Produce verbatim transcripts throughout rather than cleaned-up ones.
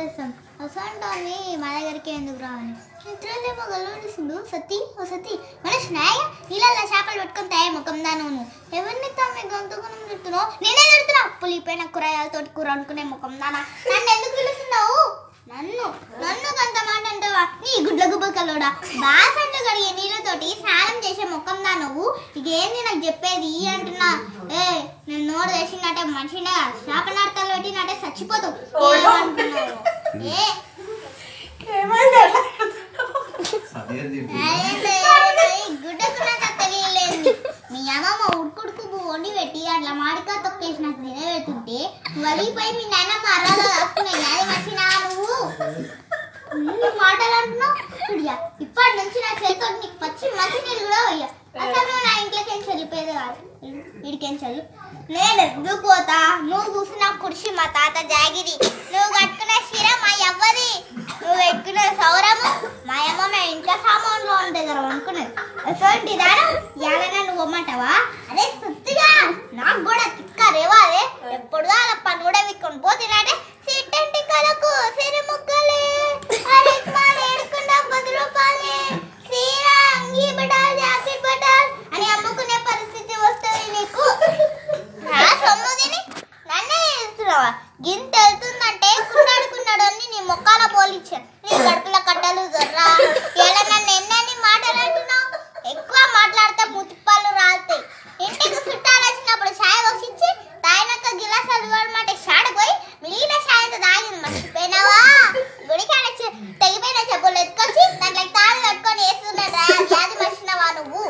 చేస్తాం అసంటాన్ని మా దగ్గరికి ఎందుకు రావాలి నిద్రలేమో గలవనిస్తుండు సతీ ఓ సతీ మన స్నాయ నీళ్ళల్లో చేపలు పెట్టుకొని తాయ ముఖం దాను ఎవరిని తమ్మి గంతుకుని తిడుతున్నావు నేనే తిడుతున్నా పులిపోయిన కూరగాయలతో కూర అనుకునే ముఖం దానా నన్ను ఎందుకు పిలుస్తున్నావు నన్ను నన్ను కొంత మాట అంటావా నీ గుడ్ల గుబ్బకలోడా బాసంట కడిగే నీళ్ళతోటి స్నానం చేసే ముఖం దా నువ్వు ఇకేంది నాకు చెప్పేది అంటున్నా ఏ నేను నోరు వేసినట్టే మనిషినే శాపనార్థాలు పెట్టినట్టే చచ్చిపోతావు ఏ గుడ్డకు నాకు తెలియలేదు మీ అమ్మమ్మ ఉడుకుడుకు వండి పెట్టి అట్లా మాడికా తొక్కేసి నాకు తినబెడుతుంటే వలిపోయి మీ నాన్నమ్మ అర్రాలో దాక్కున్నాయి అది మనిషినా నువ్వు మాటలు అంటున్నావు చూడియా ఇప్పటి నుంచి నా చేతితో నీకు పచ్చి మంచి నీళ్ళు కూడా పోయా అసలు నువ్వు నా ఇంట్లోకి ఏం చల్లిపోయేది కాదు వీడికేం చల్లు నేను ఎందుకు పోతా నువ్వు చూసిన కుర్చీ మా తాత జాగిరి నువ్వు కట్టుకున్న చీర మా ఎవ్వరి నువ్వు ఎక్కున్న సౌరము మా అమ్మ మా ఇంట్లో సామాన్లో ఉంటుంది కదా అనుకున్నది అసలు దారా ఏదైనా నువ్వు అమ్మంటావా అదే సుత్తిగా నాకు కూడా తిక్క రేవా అదే ఎప్పుడు అలా పని కూడా విక్కొని పోతున్నాడే సిట్టంటి కలకు సిరి ముక్కలే అరే ఏడుకున్న పది రూపాయలే సీరా అంగి బటాల్ జాకెట్ బటాల్ అని అమ్ముకునే పరిస్థితి వస్తుంది నీకు నా సొమ్ము తిని నన్నే చేస్తున్నావా గింత వెళ్తుందంటే కున్నాడుకున్నాడు అని నీ మొక్కల పోలిచ్చా నీ గడుపుల కట్టలు జొర్రా ఇలా నన్ను ఎన్నని మాటలు అంటున్నావు ఎక్కువ మాట్లాడితే ముతిప్పాలు రాలుతాయి ఇంటికి చుట్టాలు వచ్చినప్పుడు ఛాయ్ వచ్చిచ్చి తాయినాక గిలాస్ అదిగోడమాట షాడపోయి మిగిలిన ఛాయ్తో తాగింది మర్చిపోయినావా గుడికాడ తెగిపోయిన చెప్పులు ఎత్తుకొచ్చి దాంట్లో తాళి కట్టుకొని వేస్తున్నారా వ్యాధి మర్చినావా నువ్వు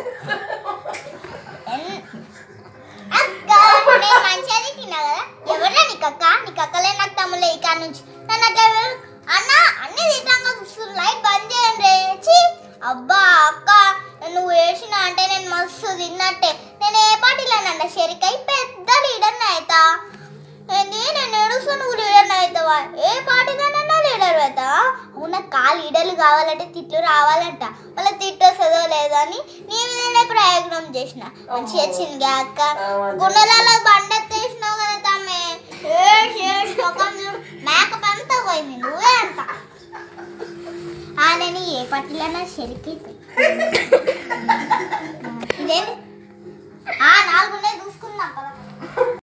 అక్క నేను మంచిగా తిన్నా కదా ఎవరా నీకు అక్క నీకు అక్కలే నాకు తమ్ములే ఇక నుంచి నన్ను అట్లా అన్న అన్ని తిట్టంగా చూస్తుంది లైట్ బంద్ చేయండి చి అబ్బా అక్క నువ్వు ఏడ్చినా అంటే నేను మస్తు తిన్నట్టే నేను ఏ పార్టీలోనంట షెరికై పెద్ద లీడర్ని అవుతా ఏంది నేను ఏడుస్తూ నువ్వు లీడర్ని అవుతావా ఏ పార్టీలోనన్నా లీడర్ అవుతావా అవునా కా లీడర్లు కావాలంటే తిట్లు రావాలంట వాళ్ళ తిట్టు వస్తుందో లేదో అని నీ మీదనే ప్రయోగం చేసిన మంచిగా వచ్చింది అక్క గుణాలలో బండెత్తేసినావు కదా తమ్మే ఏడ్చి ఏడ్చి ఒక మేకప్ అంతా పోయింది నువ్వే అంత ఆ నేను ఏ పార్టీలోనా షెరికైతే ఇదేంటి